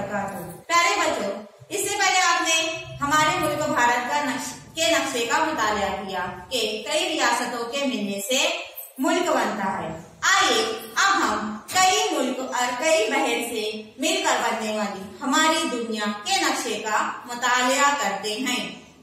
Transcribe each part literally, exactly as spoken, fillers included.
वबरकातुहू। प्यारे बच्चों, इससे पहले आपने हमारे मुल्क भारत का नक्श, के नक्शे का मुताला किया कि कई रियासतों के मिलने से मुल्क बनता है। आइए अब हम कई मुल्क और कई बहर से मिलकर बनने वाली हमारी दुनिया के नक्शे का मुताला करते हैं।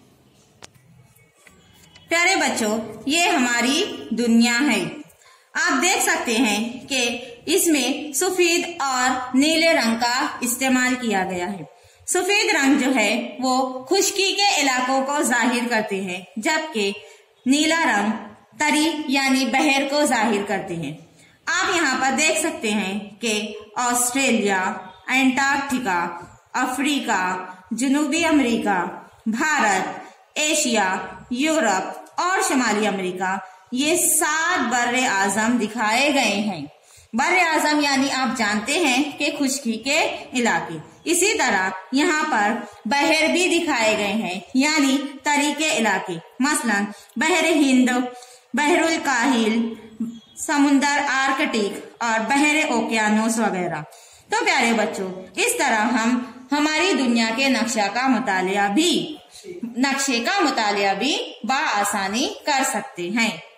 प्यारे बच्चों, ये हमारी दुनिया है। आप देख सकते हैं कि इसमें सफेद और नीले रंग का इस्तेमाल किया गया है। सफेद रंग जो है वो खुश्की के इलाकों को जाहिर करते हैं, जबकि नीला रंग तरी यानी बहर को जाहिर करते हैं। आप यहाँ पर देख सकते हैं कि ऑस्ट्रेलिया, अंटार्कटिका, अफ्रीका, जनूबी अमेरिका, भारत, एशिया, यूरोप और शुमाली अमेरिका, ये सात बर्रे आजम दिखाए गए हैं। बर्रे आजम यानी आप जानते हैं कि खुश्की के इलाके। इसी तरह यहाँ पर बहर भी दिखाए गए हैं, यानी तरी के इलाके, मसलन बहर हिंद, बहरुल काहिल, समुंदर आर्कटिक और बहर ओकियानोस वगैरह। तो प्यारे बच्चों, इस तरह हम हमारी दुनिया के नक्शा का मुतालिया भी नक्शे का मुतालिया भी बआसानी कर सकते हैं।